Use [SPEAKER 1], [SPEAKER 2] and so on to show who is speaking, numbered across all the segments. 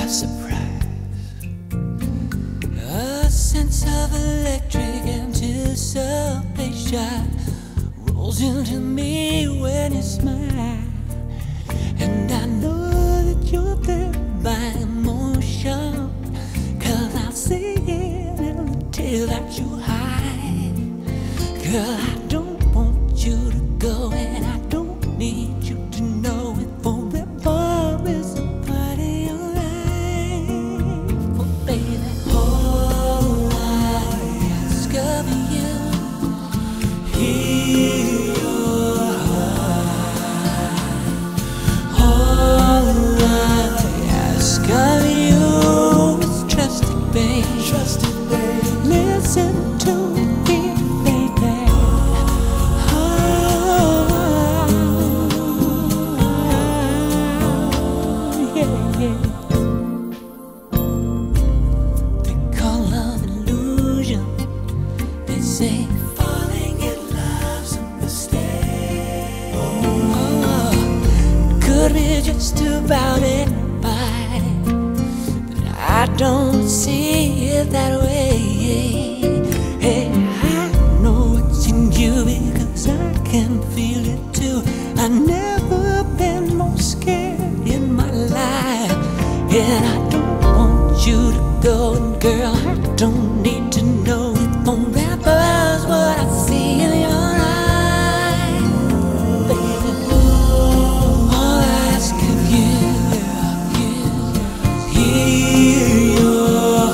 [SPEAKER 1] surprise. A sense of electric anticipation rolls into me when you smile, and I know that you're there by emotion, 'cause I see it in the tear that you hide. Girl, I don't want you to go, and I don't need you to know it. Forever is a part of your life. Oh baby, all I ask of you, hear your heart. All I ask of you is trust it, babe. Trust it, babe. Listen to me, baby. They call love illusion. They say falling in love's a mistake. Could be just about anybody, but I don't see it that way. Hey, I know it's in you because I can feel it too. I've never been more scared in my life, and I don't want you to go. And girl, I don't need to know it. Forever's what I see in your eyes, baby. All I ask of you is hear your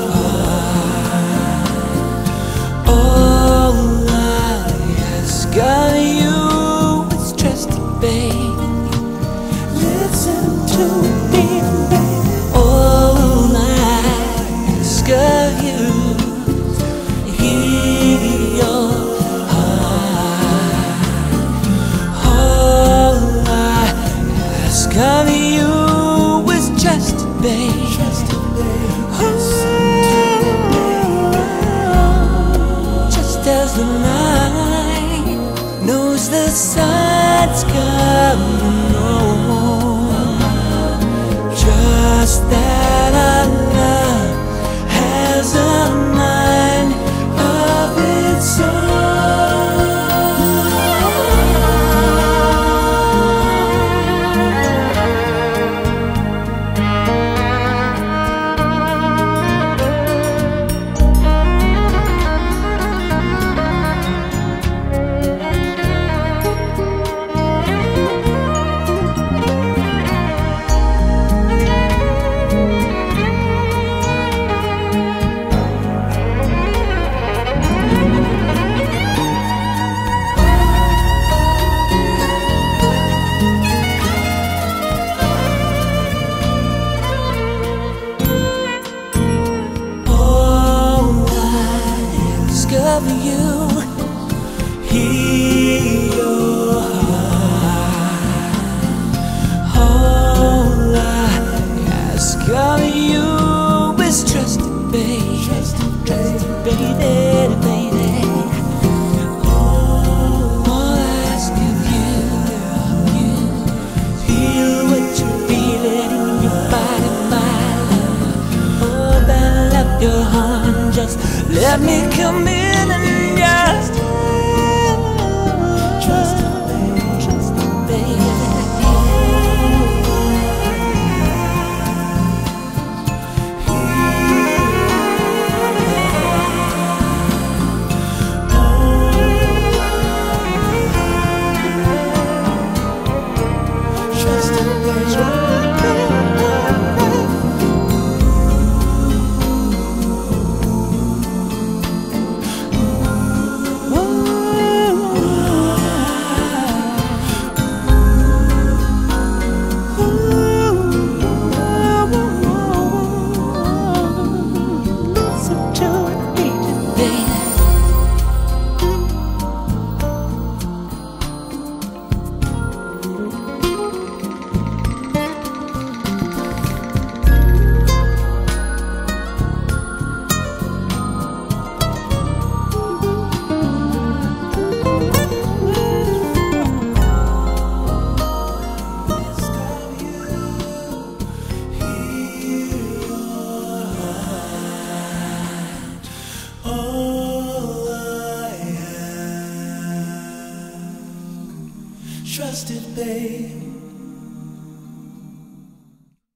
[SPEAKER 1] heart. All I ask of you is trust it, babe. Listen to me, baby. All I ask of you, hear your heart. All I ask of you is trust it, babe. Just as the night knows the sun's coming on, just that our love has a mind of its of you, hear your heart. All I ask of you is trust it, babe. Trust it, baby, baby. All I ask of you, feel what you're feeling in your body, my love. Oh, I love your heart, just let me come in.